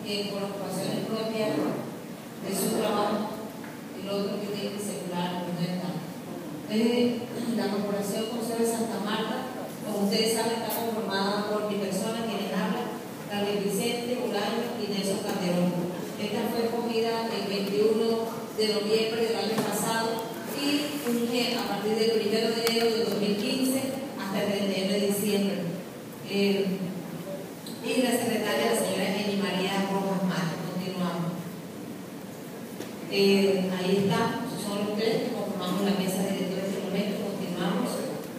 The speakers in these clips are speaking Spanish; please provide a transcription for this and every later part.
por ocupaciones propias de su trabajo, el otro que tiene que circular no está. La Corporación Consejo de Santa Marta, como ustedes saben, está conformada por mi persona, quienes hablan, Gabriel Vicente, Bolaño y Nelson Calderón. Esta fue escogida el 21 de noviembre del año pasado y funge a partir del 1 de enero de 2015 hasta el 31 de diciembre. Y la secretaria, la señora Jenny María Rojas Márquez. Continuamos. Ahí está, son los tres que conformamos la mesa directora en este momento. Continuamos.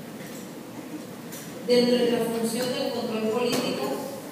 Dentro de la función del control político,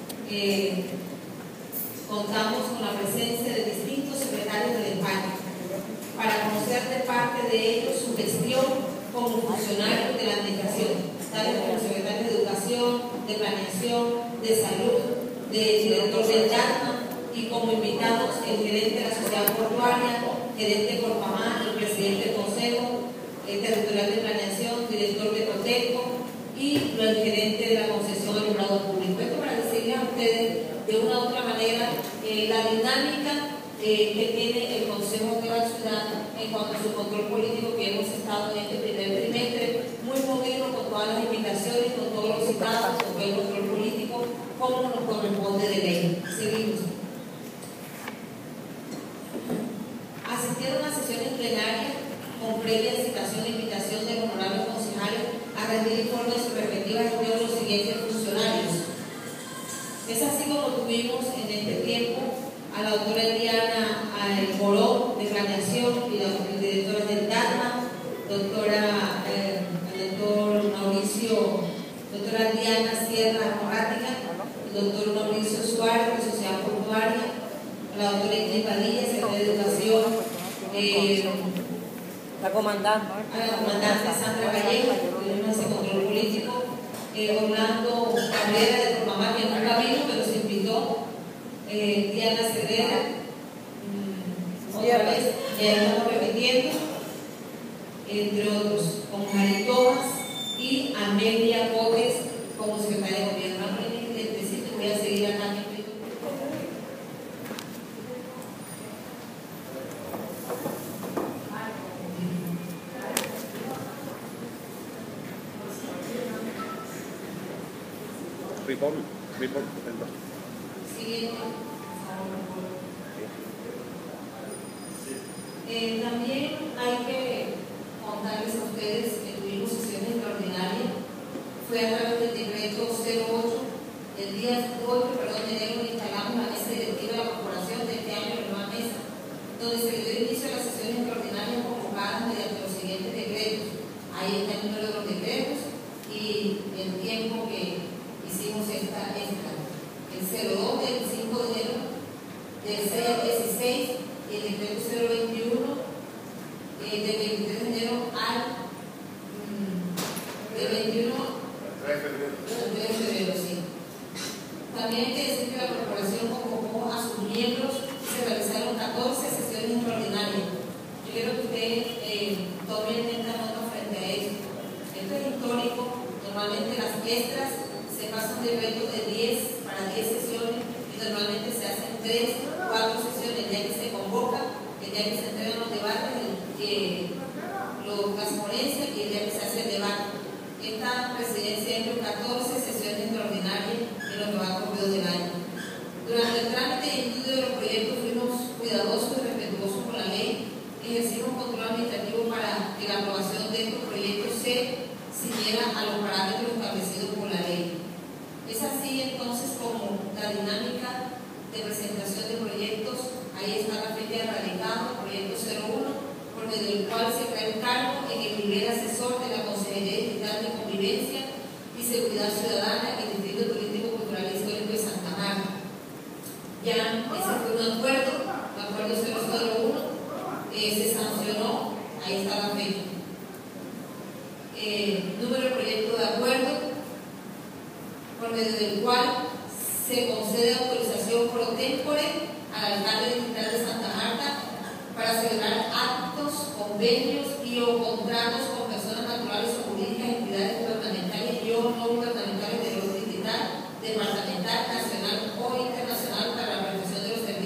contamos con la presencia de distintos secretarios del despacho para conocer de parte de ellos su gestión como funcionarios de la administración, tales como secretario de Educación, de Planeación, de Salud, de director del DARMA, y como invitados el gerente de la Sociedad Portuaria, gerente de Corpamá, el presidente del Consejo Territorial de Planeación, director de Coteco y el gerente de la concesión de alumbrado público. Esto para decirles a ustedes de una u otra manera la dinámica que tiene el Consejo de la Ciudad en cuanto a su control político, que hemos estado en este primer trimestre muy movidos con todas las invitaciones, con todos los citados, con todo el control político, como nos corresponde de ley. Seguimos. Asistieron a sesiones plenarias con previa citación e invitación de los honorables concejales a rendir informes de su respectiva gestión de los siguientes funcionarios. Es así como tuvimos en este tiempo a la doctora Eliana Morón de Planeación y la directora del DARMA, doctora Diana Sierra Morrática, el doctor Mauricio Suárez de Sociedad Portuaria, la doctora Ingrid Padilla, secretaria de Educación, la comandante Sandra Vallejo, que no hace control político, Orlando Cabrera de Corpamá, que nunca vino, pero se invitó, Diana Cervera, otra vez, ya estamos repitiendo, entre otros, con Mari Tomás y Amelia Cotes como secretaria de gobierno. Voy a seguir acá. Siguiente. También hay que contarles a ustedes que tuvimos sesiones extraordinarias. Fue a través del decreto 08, el día 8 de enero, instalamos la mesa directiva de la corporación de este año, la nueva mesa, donde se le dio inicio a las sesiones extraordinarias convocadas mediante los siguientes decretos. Ahí está el número de los decretos y el tiempo que hicimos esta. El 02 del 5 de enero, del 6 al 16, y el decreto 021 del 23 de enero al del 21 al 3 de febrero, sí. También hay que decir que la corporación convocó a sus miembros y se realizaron 14 sesiones extraordinarias. Yo quiero que ustedes tomen esta nota frente a esto. Esto es histórico. Normalmente las extras se pasan de retos de 10 para 10 sesiones y normalmente se hacen 3 o 4 sesiones el día que se convoca, el día que se entregan los debates, las ponencias y el día que se hace el debate. Esta presidencia entre 14 sesiones extraordinarias en lo que va corrido del año. Durante el trámite y estudio de los proyectos fuimos cuidadosos y respetuosos con la ley, ejercimos control administrativo para que la aprobación de estos proyectos se siguiera a los parámetros establecidos por la ley. Es así entonces como la dinámica de presentación de proyectos. Ahí está la fecha de radicado, el proyecto 01, por medio del cual se crea un cargo en el nivel asesor de la Consejería Digital de Convivencia y Seguridad Ciudadana en el Distrito Turístico Cultural y Histórico de Santa Marta. Ya ese fue un acuerdo, el acuerdo 001, se sancionó, ahí está la fecha. Número de proyecto de acuerdo, por medio del cual se concede autorización pro tempore al alcalde distrital de Santa Marta para celebrar actos, convenios y o contratos con personas naturales o jurídicas, entidades gubernamentales y o no gubernamentales del orden distrital, departamental, nacional o internacional para la prestación de los servicios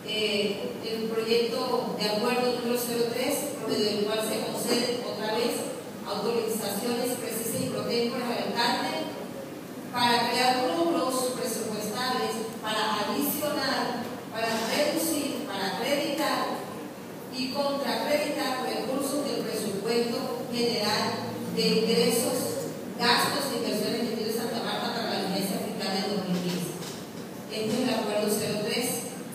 el proyecto de acuerdo número 03, por medio del cual se conceden otra vez autorizaciones precisas y pro tempore al alcalde para crear rubros presupuestales, para adicionar, para reducir, para acreditar y contraacreditar recursos del presupuesto general de ingresos, gastos e inversiones del Distrito de Santa Marta para la vigencia fiscal de 2015. Este es el acuerdo 03.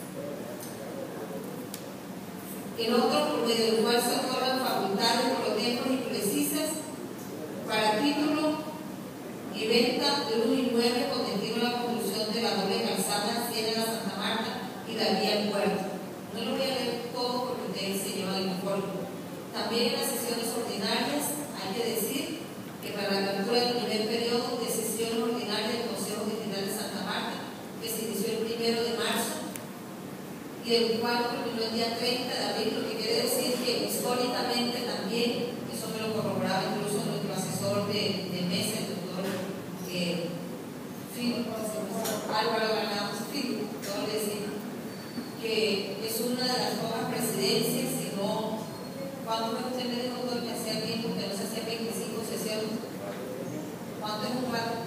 El otro, por medio del cual se otorgan facultades pro tempore y precisas para título y venta de un inmueble con destino a la construcción de la doble calzada Ciénaga Santa Marta y la vía al puerto. No lo voy a leer todo porque ustedes se llevan el informe. También en las sesiones ordinarias hay que decir que para la apertura del primer periodo de sesión ordinaria del Consejo Distrital de Santa Marta, que se inició el 1 de marzo y el cual terminó el día 30 de abril, lo que quiere decir que históricamente también, eso me lo corroboraba incluso nuestro asesor de mesa, el doctor Álvaro Granados Filo, todo decir que es una de las pocas presidencias, si no, ¿cuánto me usted me dijo, doctor, que hacía tiempo que no se hacían 25 sesiones? ¿Cuánto es un rato?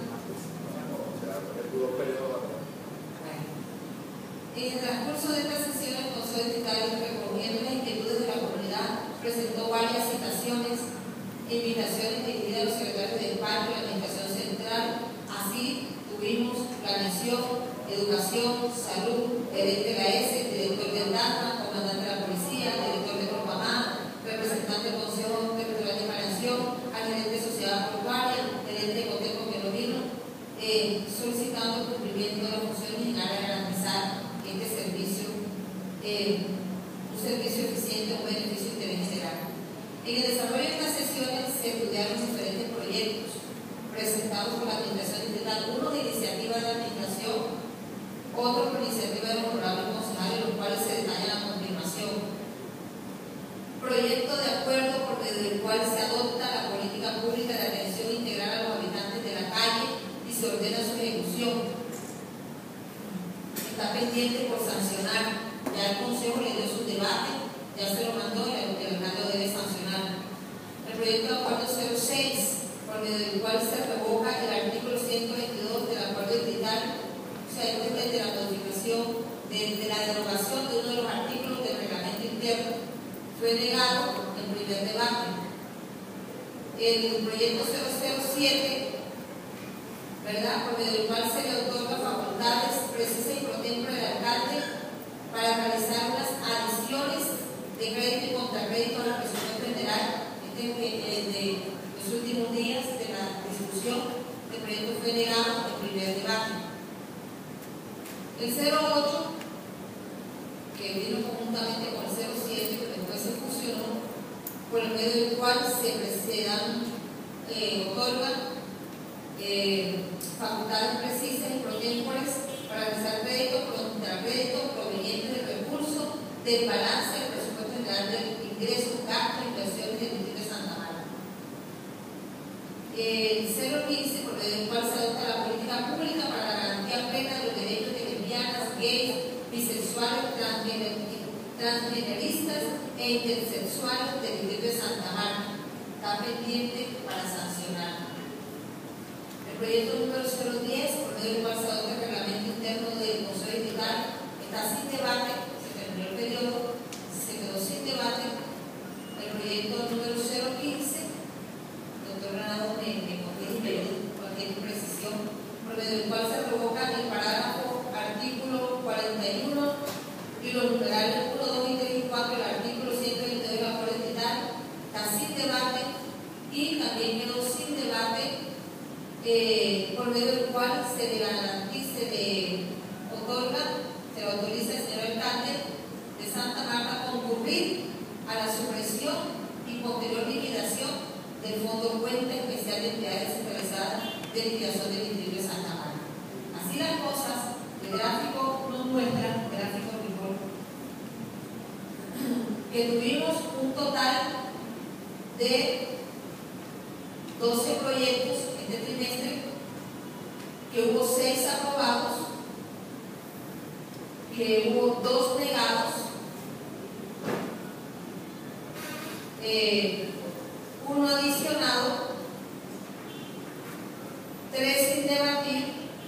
En el transcurso de esta sesión, el Consejo Distrital, recogiendo las inquietudes de la comunidad, presentó varias citaciones e invitaciones dirigidas a los secretarios del parque y la Administración Central. Así tuvimos planeación, educación, salud, gerente de la ESE, director del DATMA, comandante de la policía, director de Propamá, representante del Consejo Territorial de Planeación, al gerente de Sociedad Portuaria, gerente de Coteco que no vino, solicitando el cumplimiento de las funciones en área de garantizar este servicio, un servicio eficiente, un beneficio de interés general. En el desarrollo de estas sesiones se estudiaron diferentes proyectos presentados por la Administración Distrital, uno de iniciativa de la Administración, otro por iniciativa de los honorables concejales, los cuales se detallan a continuación. Proyecto de acuerdo por medio del cual se adopta la política pública de atención integral a los habitantes de la calle y se ordena su ejecución. Está pendiente por sancionar. Ya el Consejo le dio su debate, ya se lo mandó y el alcalde lo debe sancionar. El proyecto de acuerdo 06, por medio del cual se revoca el artículo 122 del acuerdo distrital, o sea, de la modificación, de la derogación de uno de los artículos del reglamento interno, fue negado en primer debate. El proyecto 007, ¿verdad?, por medio del cual se le otorga facultades precisas y pro tempore al alcalde para realizar unas adiciones de crédito y contracrédito a la presupuesto general. De los últimos días de la discusión, el proyecto fue negado en primer debate. El 08, que vino conjuntamente con el 07, que después se fusionó, por el medio del cual se otorgan facultades precisas y pro tempores para realizar crédito, contracrédito provenientes del recurso del balance del presupuesto general del ingreso, gasto e inversiones del Distrito de Santa Marta. El 015, por medio del cual se adopta la política pública para la garantía plena de los derechos de lesbianas, gays, bisexuales, transgeneristas e intersexuales del Distrito de Santa Marta. Está pendiente para sancionar. El proyecto número 010, por medio del cual se adopta el reglamento interno del Consejo Distrital, está sin debate, se terminó el periodo, se quedó sin debate. El proyecto número 015, doctor Granados me corrige y me dio cualquier imprecisión, por medio del cual se revoca el parágrafo artículo 41 y los numerales 1, 2 y 3 y 4 del artículo 122 del acuerdo distrital, está sin debate, y también quedó sin debate por medio del cual se le autoriza al señor alcalde de Santa Marta a concurrir a la supresión y posterior liquidación del Fondo Cuenta Especial de Entidades Descentralizadas de Liquidación del Distrito de Santa Marta. Así las cosas, el gráfico nos muestra, el gráfico que tuvimos un total de 12 proyectos este trimestre, que hubo 6 aprobados, que hubo 2 negados 1 adicionado, 3 sin debatir,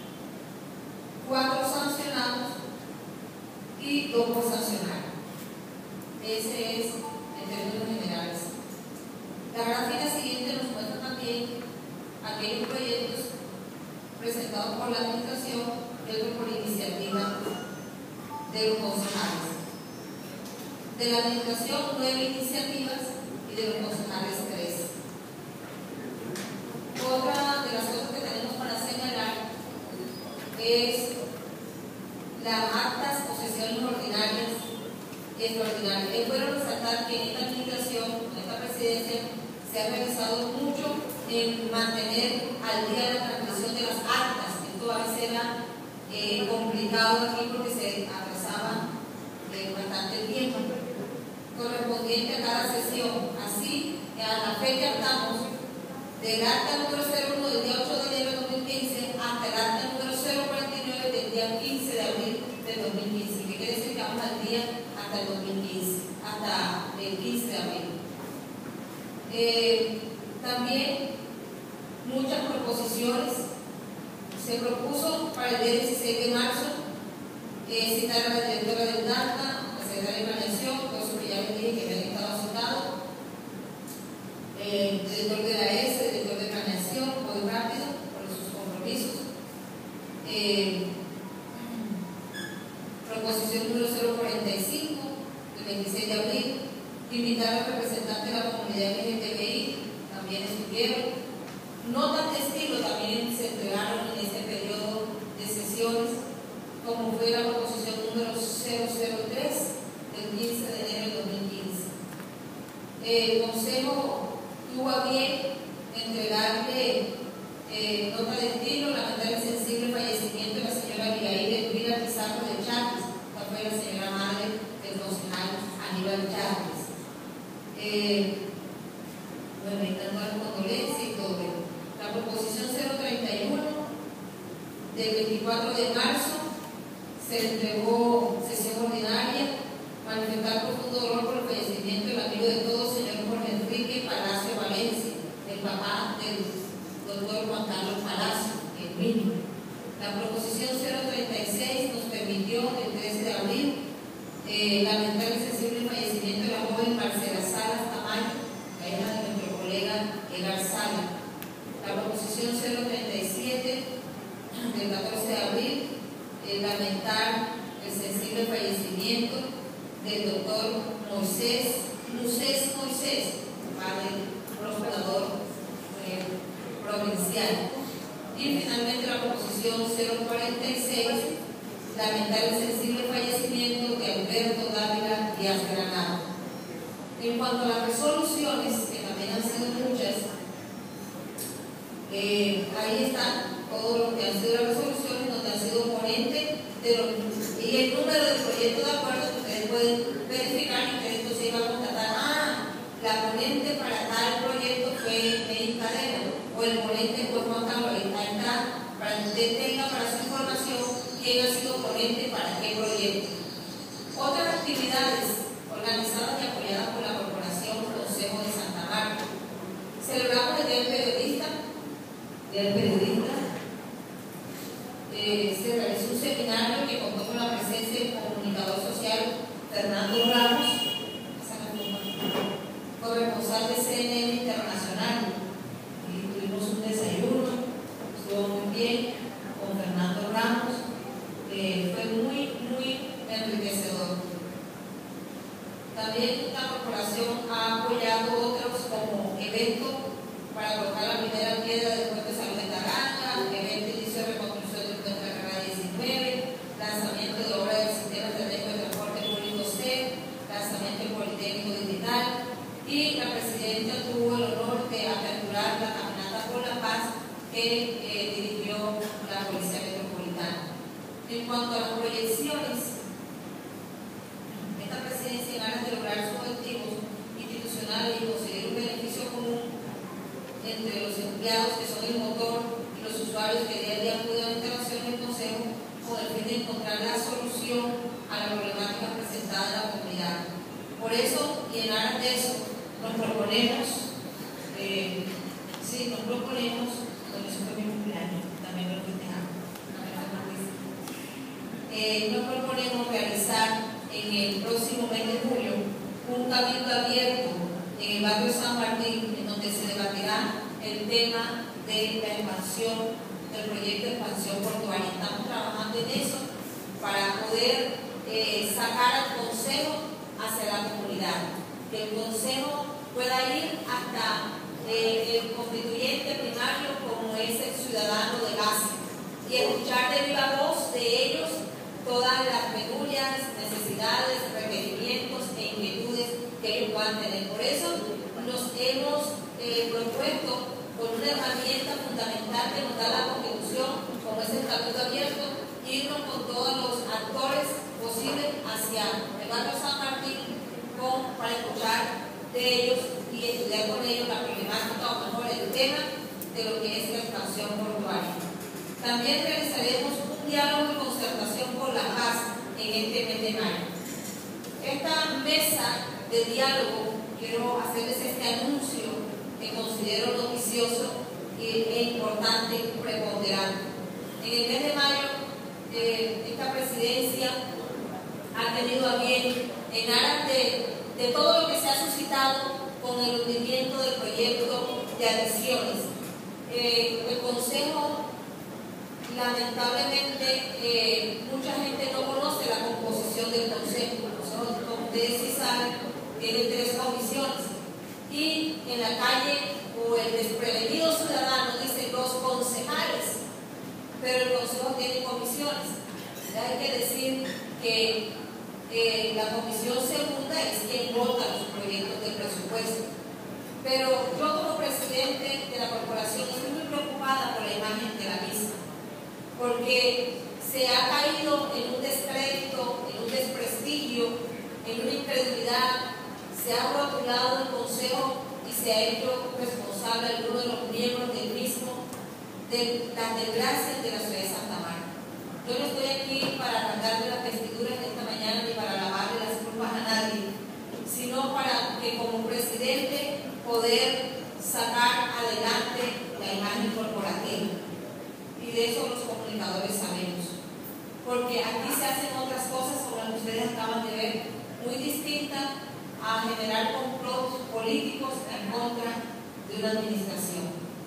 4 sancionados y 2 por sancionar. Ese es en términos generales. La gráfica siguiente nos muestra también aquellos proyectos presentados por la administración y otros por iniciativa de los concejales. De la administración, 9 iniciativas y de los concejales 3. Otra de las cosas que tenemos para señalar es las actas o sesiones ordinarias y extraordinarias. Es bueno resaltar que en esta administración, en esta presidencia, se ha realizado mucho en mantener al día la transmisión de las actas. Esto a veces era complicado aquí porque se atrasaba bastante tiempo correspondiente a cada sesión. Así, a la fecha estamos del acta número 01 del día 8 de enero de 2015 hasta el acta número 049 del día 15 de abril del 2015, que quiere decir que vamos al día hasta el 2015, hasta el 15 de abril. También muchas proposiciones se propuso para el día 16 de marzo citar a la directora del DACA, la secretaria de Planeación, cosas que ya les dije que habían estado citados, el director de la ES, el director de Planeación, muy rápido, por sus compromisos. Proposición número 045, del 26 de abril, invitar a los representantes de la comunidad LGTBI, también estuvieron. Notas de estilo también se entregaron en este periodo de sesiones, como fue la proposición número 003 del 15 de enero de 2015. El Consejo tuvo a bien entregarle nota de estilo, lamentar el sensible fallecimiento de la señora Abigail Elvira Pizarro de Chávez, que fue la señora madre del concejal Aníbal Chávez. Bueno, ahí están las condolencias y todo. La proposición 031 del 24 de marzo se entregó sesión ordinaria, manifestar profundo dolor por el fallecimiento del amigo de todos, señor Jorge Enrique Palacio Valencia, el papá del doctor Juan Carlos Palacio, el mínimo. La proposición 036 nos permitió el 13 de abril lamentar el sensible fallecimiento de la joven Marcela Salas Tamayo, la hija de nuestro colega Edgar Sala. La proposición 037 del 14 de abril, lamentar el sensible fallecimiento del doctor Moisés, padre procurador provincial. Y finalmente la proposición 046, lamentar el sensible fallecimiento de Alberto Dávila Díaz Granado. En cuanto a las resoluciones, que también han sido muchas, ahí están todo lo que han sido las resoluciones, donde han sido ponentes y el número de proyectos de acuerdo que ustedes pueden verificar, y ustedes entonces iban a constatar, la ponente para tal proyecto fue Meir Cadena, o el ponente fue Juan Carlos. Ahí está, para que usted tenga para su información quién ha sido ponente para qué proyecto. Otras actividades organizadas y apoyadas por la Corporación Consejo de Santa Marta. Celebramos el Día del Periodista. Se realizó un seminario que contó con la presencia del comunicador social Fernando Ramos, corresponsal de CNN Internacional, y tuvimos un desayuno, estuvo muy bien con Fernando Ramos, fue muy enriquecedor. También la corporación ha apoyado otros como eventos para colocar la primera piedra del puente Salud de Taranga, evento de inicio de reconstrucción del puente de la carrera 19, lanzamiento de obra del sistema estratégico de transporte público C, lanzamiento del Politécnico Digital, y la presidenta tuvo el honor de aperturar la caminata por la paz que dirigió la Policía Metropolitana. En cuanto a las proyecciones, esta presidencia, en aras de lograr sus objetivos institucionales y conseguir un beneficio común entre los empleados que son el motor y los usuarios que día a día acuden a la instalación del Consejo, con el fin de encontrar la solución a la problemática presentada en la comunidad. Por eso, y en aras de eso, nos proponemos, bueno, eso fue mi cumpleaños, también lo festejamos, nos proponemos realizar en el próximo mes de julio un cabildo abierto en el barrio San Martín, en donde se debatirá el tema de la expansión, del proyecto de expansión portuaria. Estamos trabajando en eso para poder sacar al Consejo hacia la comunidad, que el Consejo pueda ir hasta el constituyente primario como es el ciudadano de base y escuchar de viva voz de ellos todas las penurias, necesidades, requerimientos e inquietudes que ellos puedan tener. Por eso nos hemos propuesto con una herramienta fundamental que nos da la Constitución, como es el cabildo abierto, irnos con todos los actores posibles hacia el barrio San Martín para escuchar de ellos y estudiar con ellos la problemática o mejor el tema de lo que es la expansión portuaria. También realizaremos un diálogo y concertación por la paz en este mes de mayo. Esta mesa de diálogo, quiero hacerles este anuncio que considero noticioso e importante y preponderante. En el mes de mayo, esta presidencia ha tenido a bien, en aras de todo lo que se ha suscitado con el hundimiento del proyecto de adhesiones. El Consejo, lamentablemente, mucha gente no conoce la composición del Consejo. Nosotros, como ustedes sí saben, tiene 3 comisiones. Y en la calle, o el desprevenido ciudadano dice los concejales, pero el Consejo tiene comisiones. Ya hay que decir que la comisión segunda es quien vota los proyectos de presupuesto. Pero yo como presidente de la corporación estoy muy preocupada por la imagen de la misma, porque se ha caído en un descrédito, en un desprestigio, en una incredulidad. Se ha rotulado el Consejo y se ha hecho responsable a alguno de los miembros del mismo de las desgracias de la ciudad de Santa Marta. Yo no estoy aquí para arrancarle las vestiduras de esta mañana ni para lavarle las culpas a nadie, sino para que como presidente poder sacar adelante la imagen corporativa. Y de eso los comunicadores sabemos. Porque aquí se hacen otras cosas como las que ustedes acaban de ver, muy distintas a generar complots políticos en contra de una administración.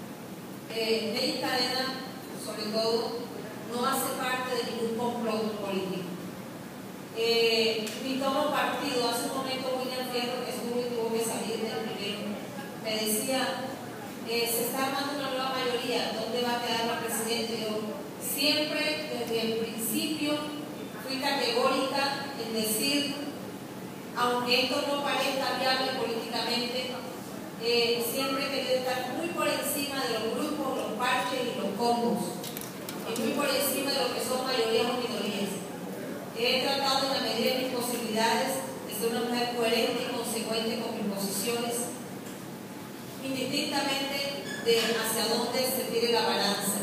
Nelly Cadena, sobre todo, no hace parte de ningún complot político. Ni tomo partido. Hace un momento William Fierro, que estuvo y tuvo que salir del primero, me decía, se está armando una nueva mayoría, ¿dónde va a quedar la presidenta? Yo siempre, desde el principio, fui categórica en decir, aunque esto no parezca viable políticamente, siempre he querido estar muy por encima de los grupos, los parches y los combos, y muy por encima de lo que son mayorías o minorías. He tratado en la medida de mis posibilidades de ser una mujer coherente y consecuente con mis posiciones, indistintamente de hacia dónde se tire la balanza.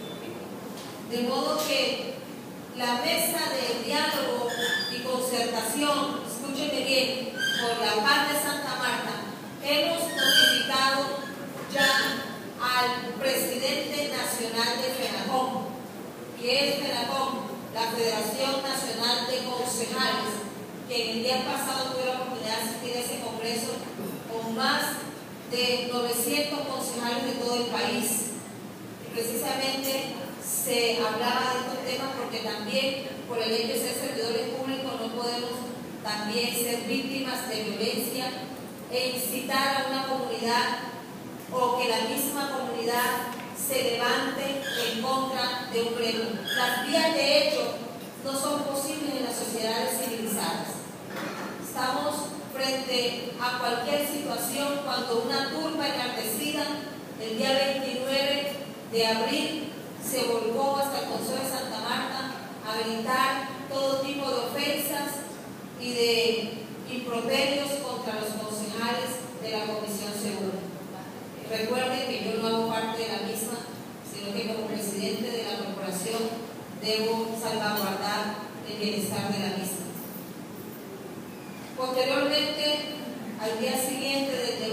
De modo que la mesa de diálogo y concertación, escúchenme bien, por la paz de Santa Marta, hemos notificado ya al presidente nacional de FENACOM, que es FENACOM, la Federación Nacional de Concejales, que en el día pasado tuve la oportunidad de asistir a ese congreso con más de 900 concejales de todo el país. Y precisamente se hablaba de estos temas porque también, por el hecho de ser servidores públicos, no podemos también ser víctimas de violencia e incitar a una comunidad o que la misma comunidad se levante en contra de un gremio. Las vías de hecho no son posibles en las sociedades civilizadas. Estamos frente a cualquier situación cuando una turba enardecida el día 29 de abril se volcó hasta el Consejo de Santa Marta a gritar todo tipo de ofensas y de improperios contra los concejales de la Comisión Segura. Recuerden que yo no hago parte de la misma, sino que como presidente de la corporación debo salvaguardar el bienestar de la misma. Posteriormente, al día siguiente, desde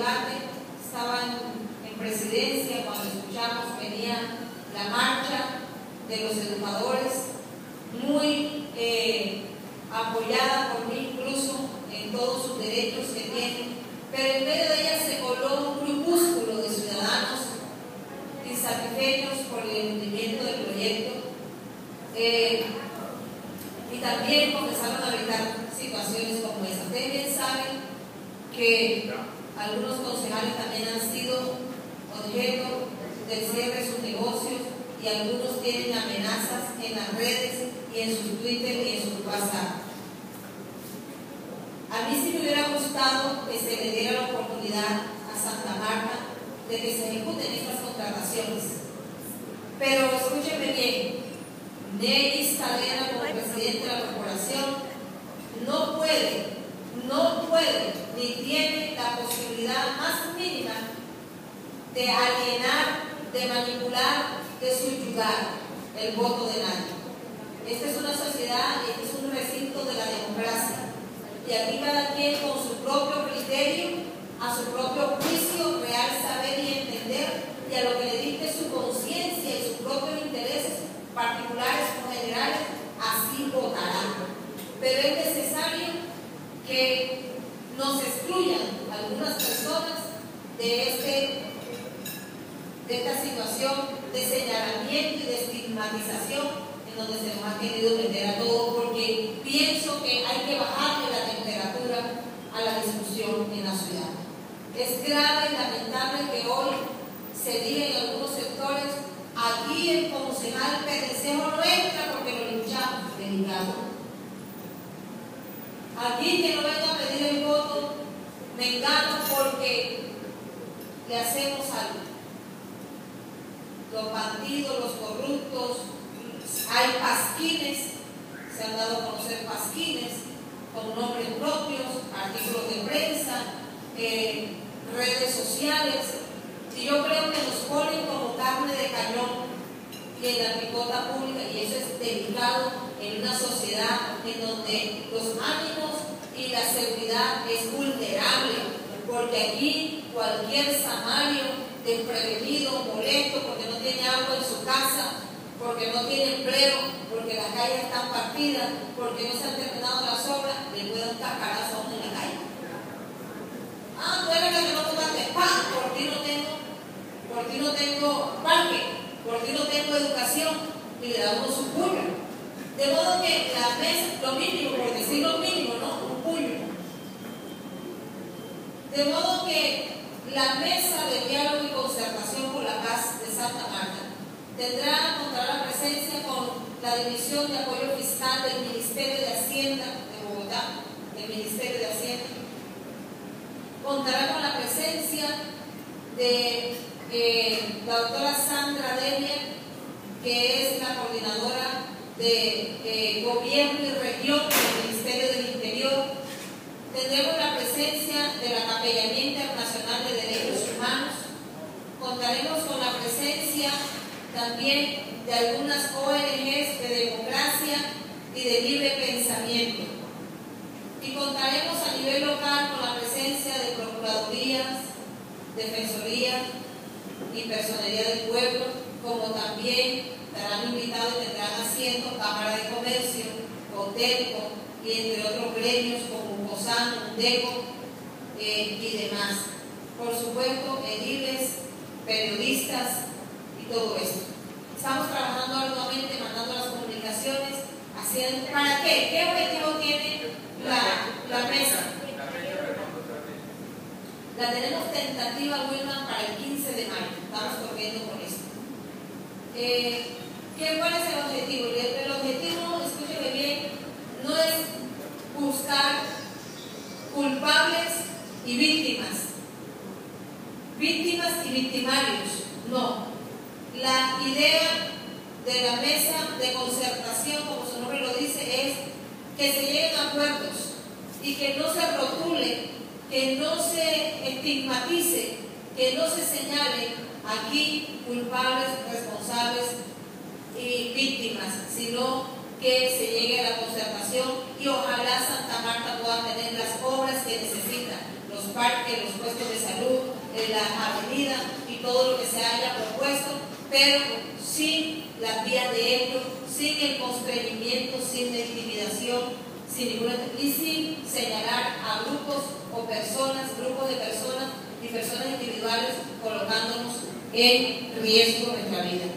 presidencia, cuando escuchamos, venía la marcha de los educadores, muy apoyada por mí incluso en todos sus derechos que tienen, pero en medio de ella se coló un grupúsculo de ciudadanos insatisfechos por el cumplimiento del proyecto, y también comenzaron a evitar situaciones como esa. Ustedes bien saben que algunos concejales también han sido objeto del cierre de sus negocios y algunos tienen amenazas en las redes y en sus Twitter y en sus WhatsApp. A mí sí me hubiera gustado que se le diera la oportunidad a Santa Marta de que se ejecuten estas contrataciones. Pero escúchenme bien, Neris Cadena, como presidente de la corporación, no puede, ni tiene la posibilidad más mínima de alienar, de manipular, de subyugar el voto de nadie. Esta es una sociedad, este es un recinto de la democracia. Y aquí cada quien con su propio criterio, a su propio juicio, real saber y entender, y a lo que le dicte su conciencia y sus propios intereses particulares o generales, así votarán. Pero es necesario que nos excluyan algunas personas de esta situación de señalamiento y de estigmatización en donde se nos ha querido meter a todos, porque pienso que hay que bajarle la temperatura a la discusión en la ciudad. Es grave y lamentable que hoy se diga en algunos sectores: aquí el concejal Perencejo no entra porque lo linchamos. Delicado. Aquí que no venga a pedir el voto mengano porque le hacemos algo. Los bandidos, los corruptos, hay pasquines, se han dado a conocer pasquines con nombres propios, artículos de prensa, redes sociales, y yo creo que nos ponen como carne de cañón y en la picota pública, y eso es delicado en una sociedad en donde los ánimos y la seguridad es vulnerable, porque aquí cualquier samario desprevenido, molesto, porque no tiene agua en su casa, porque no tiene empleo, porque las calles están partidas, porque no se han terminado las obras, le puede dar un cascarazo a uno en la calle. Ah, tú eres la que no tomaste pan, por ti no tengo parque, por ti no tengo educación, y le da uno su puño. De modo que la mesa, lo mínimo, por decir lo mínimo, ¿no? Un puño. De modo que la mesa de diálogo y concertación por la paz de Santa Marta contará la presencia con la División de Apoyo Fiscal del Ministerio de Hacienda de Bogotá, del Ministerio de Hacienda. Contará con la presencia de la doctora Sandra Devia, que es la coordinadora de Gobierno y Región del Ministerio del Interior. Tendremos la presencia de la Capellanía Internacional de Derechos Humanos. Contaremos con la presencia también de algunas ONGs de democracia y de libre pensamiento. Y contaremos a nivel local con la presencia de procuradurías, defensorías y personería del pueblo, como también estarán invitados y tendrán asiento Cámara de Comercio, Cotelco y entre otros gremios como COSAN, UNDECO y demás. Por supuesto, ediles, periodistas y todo esto. Estamos trabajando arduamente, mandando las comunicaciones, haciendo, ¿para qué? ¿Qué objetivo tiene la mesa? La tenemos tentativa, Wilma, para el 15 de mayo. Estamos corriendo con esto. ¿Cuál es el objetivo? El objetivo, escúcheme bien, no es buscar culpables y víctimas y victimarios, no. La idea de la mesa de concertación, como su nombre lo dice, es que se lleguen a acuerdos y que no se rotule, que no se estigmatice, que no se señale aquí culpables, responsables y víctimas, sino que se llegue a la concertación y ojalá Santa Marta pueda tener las obras que necesita, los parques, los puestos de salud, las avenidas y todo lo que se haya propuesto, pero sin las vías de hecho, sin el constreñimiento, sin la intimidación, y sin señalar a grupos o personas, grupos de personas y personas individuales colocándonos en riesgo de nuestra vida.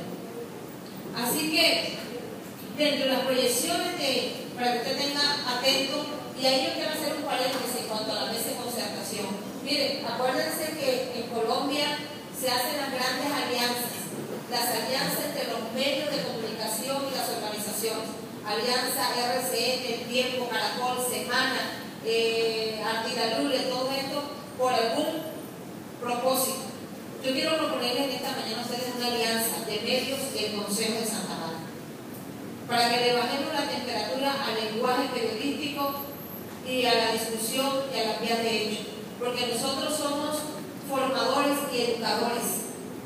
Así que, dentro de las proyecciones, para que usted tenga atento, y ahí yo quiero hacer un paréntesis en cuanto a la mesa de concertación. Miren, acuérdense que en Colombia se hacen las grandes alianzas, las alianzas entre los medios de comunicación y las organizaciones. Alianza, RCN, El Tiempo, Caracol, Semana, Antilalule, todo esto por algún propósito. Yo quiero proponerles en esta mañana a ustedes una alianza de medios del Consejo de Santa Marta, para que le bajemos la temperatura al lenguaje periodístico y a la discusión y a las vías de hecho, porque nosotros somos formadores y educadores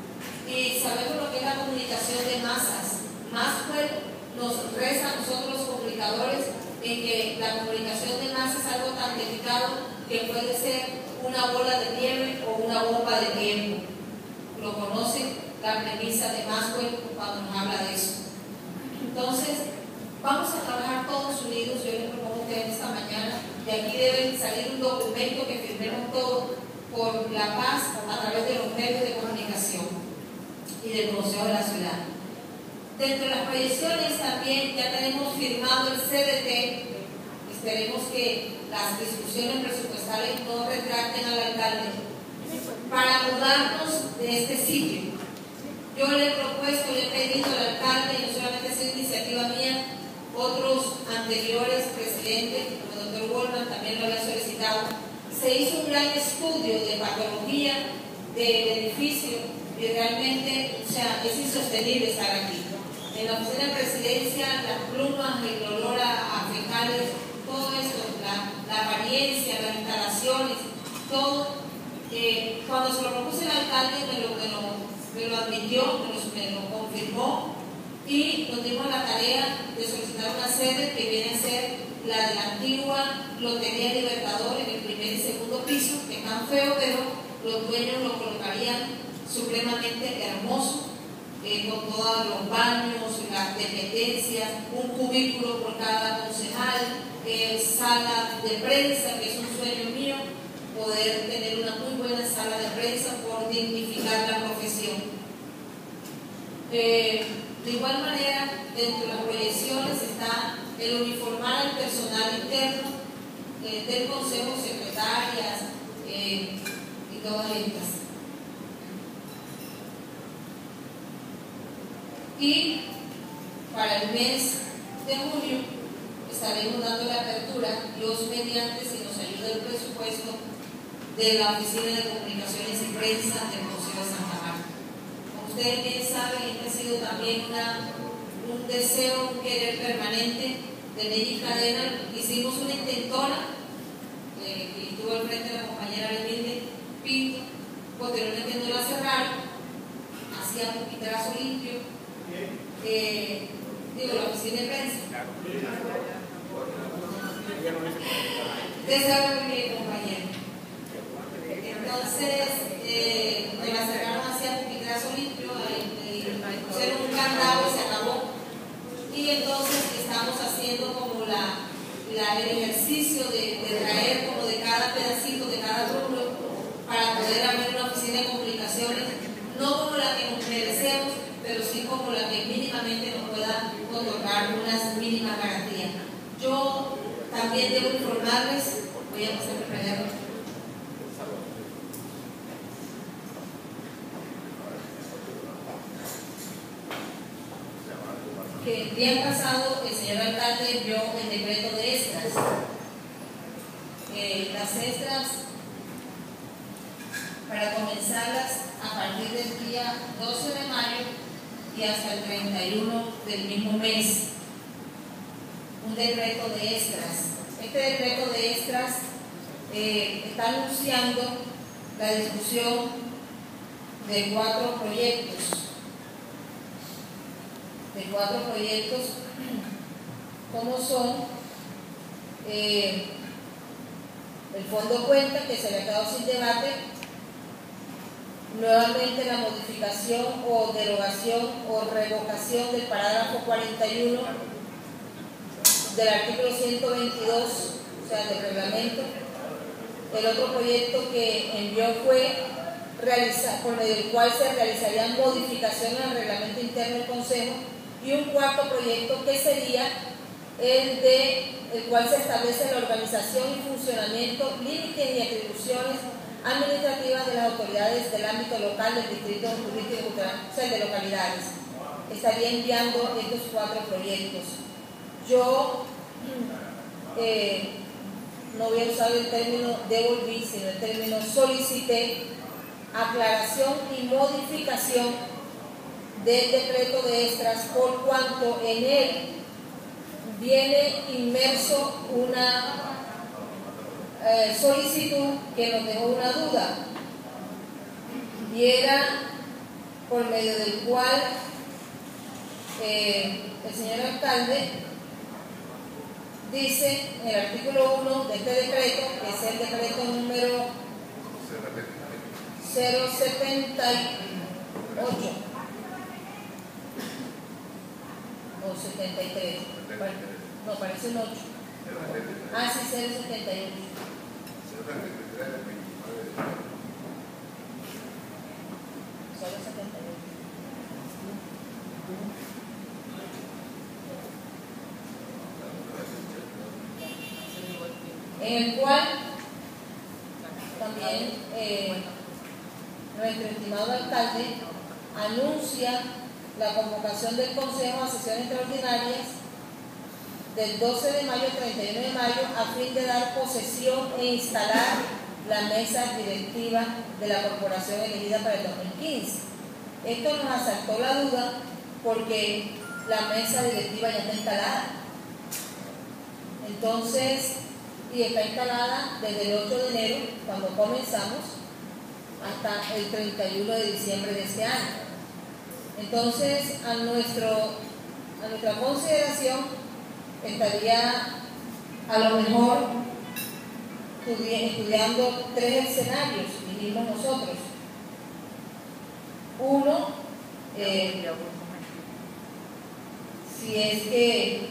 y sabemos lo que es la comunicación de masas. Maxwell nos reza a nosotros los comunicadores en que la comunicación de masas es algo tan delicado que puede ser una bola de nieve o una bomba de tiempo. Lo conocen, la premisa de Maxwell cuando nos habla de eso. Entonces, vamos a trabajar todos unidos. Yo les propongo a ustedes esta mañana, y aquí debe salir un documento que firmemos todos por la paz a través de los medios de comunicación y del Consejo de la Ciudad. Dentro de las proyecciones también ya tenemos firmado el CDT. Esperemos que las discusiones presupuestales no retracten al alcalde para mudarnos de este sitio. Yo le he propuesto, le he pedido al alcalde, y no solamente es iniciativa mía, otros anteriores presidentes, como el doctor Goldman también lo había solicitado. Se hizo un gran estudio de patología del edificio y realmente, o sea, es insostenible estar aquí. En la oficina de presidencia, las plumas, el olor a fecales, todo esto, la apariencia, las instalaciones, todo. Cuando se lo propuse al alcalde me lo admitió, me lo confirmó, y nos dimos la tarea de solicitar una sede que viene a ser la de la antigua Lotería Libertador en el primer y segundo piso, que es tan feo, pero los dueños lo colocarían supremamente hermoso, con todos los baños, las dependencias, un cubículo por cada concejal, sala de prensa, que es un sueño mío, poder tener una muy buena sala de prensa por dignificar la profesión. De igual manera, dentro de las proyecciones está el uniformar al personal interno del Consejo, secretarias y todas estas. Y para el mes de junio estaremos dando la apertura, Dios mediante, si nos ayuda el presupuesto, de la Oficina de Comunicaciones y Prensa del Consejo de Santa Marta. Como ustedes bien saben, este ha sido también un deseo, un querer permanente de Nelly Cadena. Hicimos una intentona, que estuvo al frente de la compañera Belminde Pinto, posteriormente no la cerraron, hacía un pitrazo limpio. Digo, la oficina de prensa. Ustedes saben mi compañero. Entonces, me la cerraron hacia un pitrazo limpio, pusieron un candado y se acabó. Y entonces estamos haciendo como el ejercicio de traer como de cada pedacito, de cada rubro, para poder abrir una oficina de comunicaciones, no como la que nos merecemos, pero sí como la que mínimamente nos pueda otorgar unas mínimas garantías. Yo también debo informarles, voy a pasar a prepararlo. Que el día pasado el señor alcalde envió el decreto de extras. Las extras, para comenzarlas a partir del día 12 de mayo y hasta el 31 del mismo mes. Un decreto de extras. Este decreto de extras está anunciando la discusión de 4 proyectos. Como son el Fondo Cuenta, que se había quedado sin debate, Nuevamente la modificación o derogación o revocación del parágrafo 41 del artículo 122, o sea, del reglamento. El otro proyecto que envió fue por medio del cual se realizarían modificaciones al reglamento interno del Consejo, y un cuarto proyecto que sería el cual se establece la organización y funcionamiento, límites y atribuciones administrativas de las autoridades del ámbito local del distrito turístico, o sea, de localidades. Estaría enviando estos cuatro proyectos. Yo no voy a usar el término devolví, sino el término solicité aclaración y modificación del decreto de extras, por cuanto en él viene inmerso una solicitud que nos dejó una duda, y era por medio del cual el señor alcalde dice en el artículo 1 de este decreto, que es el decreto número 078 o 73, no, parece un 8. Ah, sí, 078. Solo 78. En el cual también nuestro estimado alcalde anuncia la convocación del Consejo a sesiones extraordinarias del 12 de mayo al 31 de mayo a fin de dar posesión e instalar la mesa directiva de la corporación elegida para el 2015. Esto nos asaltó la duda porque la mesa directiva ya está instalada. Entonces, y está instalada desde el 8 de enero, cuando comenzamos, hasta el 31 de diciembre de este año. Entonces, a nuestra consideración, estaría a lo mejor estudiando tres escenarios, dijimos nosotros. Uno, si es que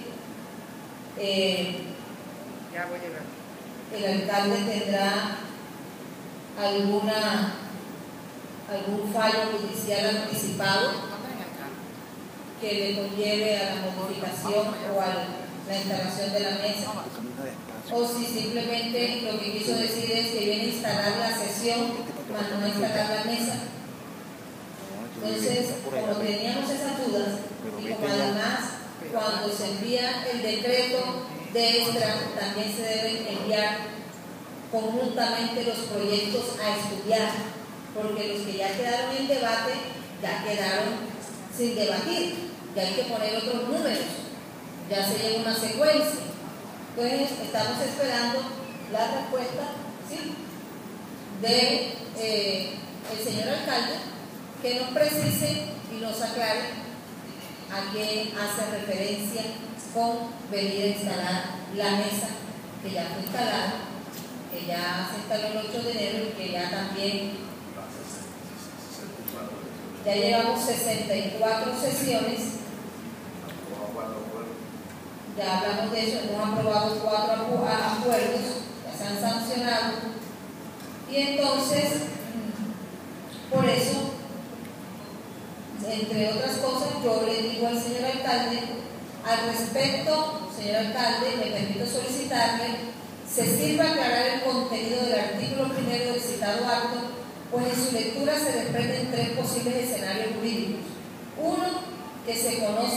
el alcalde tendrá algún fallo judicial anticipado que le conlleve a la modificación o a la instalación de la mesa, o si simplemente lo que quiso decir es que viene a instalar la sesión, más no instalar la mesa. Entonces, como teníamos esas dudas, y como además cuando se envía el decreto de extra, también se deben enviar conjuntamente los proyectos a estudiar, porque los que ya quedaron en debate ya quedaron sin debatir, ya hay que poner otros números, ya se lleva una secuencia. Entonces estamos esperando la respuesta, ¿sí?, de el señor alcalde, que nos precise y nos aclare a qué hace referencia con venir a instalar la mesa que ya fue instalada, que ya se instaló el 8 de enero y que ya también ya llevamos 64 sesiones, ya hablamos de eso, hemos aprobado 4 acuerdos, ya se han sancionado, y entonces por eso, entre otras cosas, yo le digo al señor alcalde, al respecto, señor alcalde, me permito solicitarle se sirva aclarar el contenido del artículo primero del citado acto, pues en su lectura se desprenden tres posibles escenarios jurídicos. Uno, que se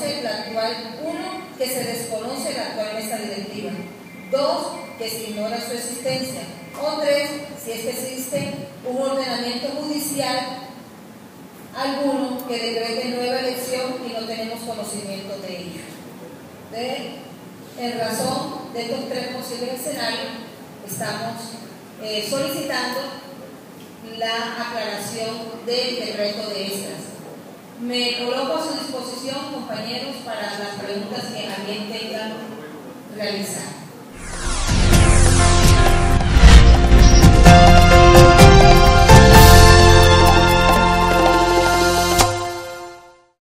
desconoce la actual mesa directiva. Dos, que se ignora su existencia. O tres, si es que existe un ordenamiento judicial alguno que decrete nueva elección y no tenemos conocimiento de ello. En razón de estos tres posibles escenarios, estamos solicitando la aclaración del decreto de extras. Me coloco a su disposición, compañeros, para las preguntas que alguien tenga realizar.